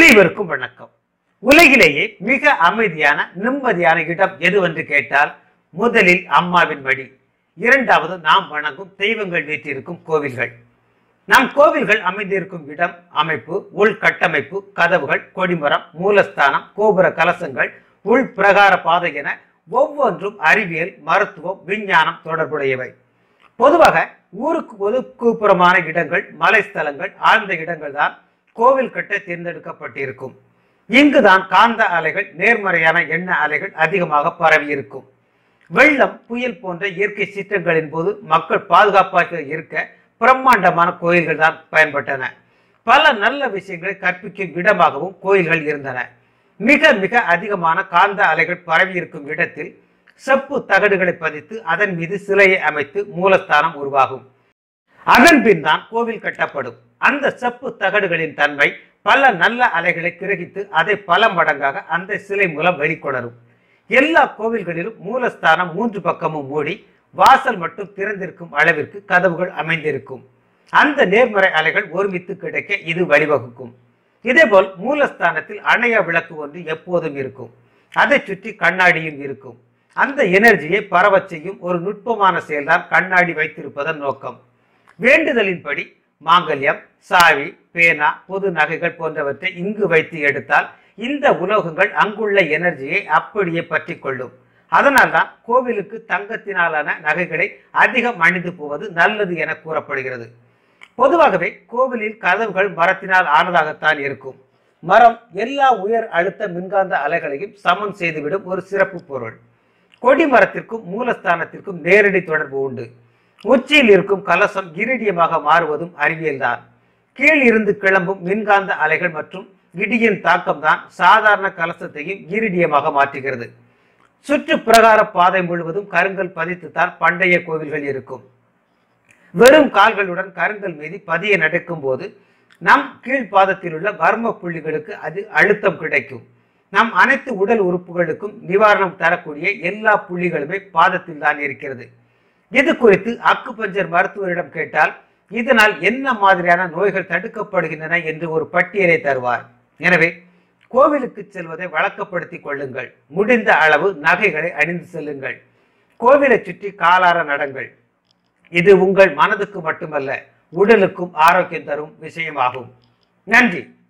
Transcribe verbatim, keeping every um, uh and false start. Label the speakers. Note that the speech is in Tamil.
Speaker 1: அனைவருக்கும் வணக்கம். உலகிலேயே மிக அமைதியான நிம்மதியான இடம் எதுவென்று கேட்டால் முதலில் அம்மாவின் மடி, இரண்டாவது நாம் வணங்கும் தெய்வங்கள் வீற்றிருக்கும் கோவில்கள். நம் கோவில்கள் அமைந்திருக்கும் இடம், அமைப்பு, உள்கட்டமைப்பு, கதவுகள், கொடிமரம், மூலஸ்தானம், கோபுர கலசங்கள், உள் பிரகார பாதை என ஒவ்வொன்றும் அறிவியல், மருத்துவம், விஞ்ஞானம் தொடர்புடையவை. பொதுவாக ஊருக்கு ஒதுக்குப்புறமான இடங்கள், மலைஸ்தலங்கள், ஆழ்ந்த இடங்கள் தான் கோவில் கட்ட தேர்ந்தெடுக்கப்பட்டிருக்கும். இங்குதான் காந்த அலைகள், நேர்மறையான எண்ண அலைகள் அதிகமாக பரவி இருக்கும். வெள்ளம், புயல் போன்ற இயற்கை சீற்றங்களின் போது மக்கள் பாதுகாப்பாக இருக்க பிரம்மாண்டமான கோயில்கள் தான் பயன்பட்டன. பல நல்ல விஷயங்களை கற்பிக்கும் இடமாகவும் கோயில்கள் இருந்தன. மிக மிக அதிகமான காந்த அலைகள் பரவி இருக்கும் இடத்தில் செப்பு தகடுகளை பதித்து அதன் மீது சிலையை அமைத்து மூலஸ்தானம் உருவாகும். அதன் பின் தான் கோவில் கட்டப்படும். அந்த செப்பு தகடுகளின் தன்மை பல நல்ல அலைகளை கிரகித்து அதை பல மடங்காக அந்த சிலை மூலம் வெளிக்கொணரும். எல்லா கோவில்களிலும் மூலஸ்தானம் மூன்று பக்கமும் மூடி வாசல் மட்டும் திறந்திருக்கும் அளவிற்கு கதவுகள் அமைந்திருக்கும். அந்த நேர்மறை அலைகள் ஒருமித்து கிடைக்க இது வழிவகுக்கும். இதேபோல் மூலஸ்தானத்தில் அணைய விளக்கு ஒன்று எப்போதும் இருக்கும். அதை சுற்றி கண்ணாடியும் இருக்கும். அந்த எனர்ஜியை பரவச் செய்யும் ஒரு நுட்பமான செயல்தான் கண்ணாடி வைத்திருப்பதன் நோக்கம். வேண்டுதலின்படி மாங்கல்யம், சாவி, பேனா, பொது நகைகள் போன்றவற்றை இங்கு வைத்து எடுத்தால் இந்த உலோகங்கள் அங்குள்ள எனர்ஜியை அப்படியே பற்றி கொள்ளும். அதனால் தான் கோவிலுக்கு தங்கத்தினாலான நகைகளை அதிகம் அணிந்து போவது நல்லது என கூறப்படுகிறது. பொதுவாகவே கோவிலில் கதவுகள் மரத்தினால் ஆனதாகத்தான் இருக்கும். மரம் எல்லா உயர் அழுத்த மின்காந்த அலைகளையும் சமன் செய்துவிடும் ஒரு சிறப்பு பொருள். கொடிமரத்திற்கும் மூலஸ்தானத்திற்கும் நேரடி தொடர்பு உண்டு. உச்சியில் இருக்கும் கலசம் இரிடியமாக மாறுவதும் அறிவியல்தான். கீழ் இருந்து கிளம்பும் மின்காந்த அலைகள் மற்றும் இடியின் தாக்கம் தான் சாதாரண கலசத்தையும் இரிடியமாக மாற்றுகிறது. சுற்று பிரகார பாதை முழுவதும் கருங்கல் பதித்துத்தான் பண்டைய கோவில்கள் இருக்கும். வெறும் கால்களுடன் கருங்கல் மீது பதிய நடக்கும் போது நம் கீழ்பாதத்தில் உள்ள வர்ம புள்ளிகளுக்கு அது அழுத்தம் கிடைக்கும். நம் அனைத்து உடல் உறுப்புகளுக்கும் நிவாரணம் தரக்கூடிய எல்லா புள்ளிகளுமே பாதத்தில் தான் இருக்கிறது. இது குறித்து அக்குபஞ்சர் மருத்துவரிடம் கேட்டால் இதனால் என்ன மாதிரியான நோய்கள் தடுக்கப்படுகின்றன என்று ஒரு பட்டியலை தருவார். எனவே கோவிலுக்கு செல்வதை வழக்கப்படுத்திக் கொள்ளுங்கள். முடிந்த அளவு நகைகளை அணிந்து செல்லுங்கள். கோவிலை சுற்றி காலார நடங்கள். இது உங்கள் மனதுக்கு மட்டுமல்ல, உடலுக்கும் ஆரோக்கியம் தரும் விஷயமாகும். நன்றி.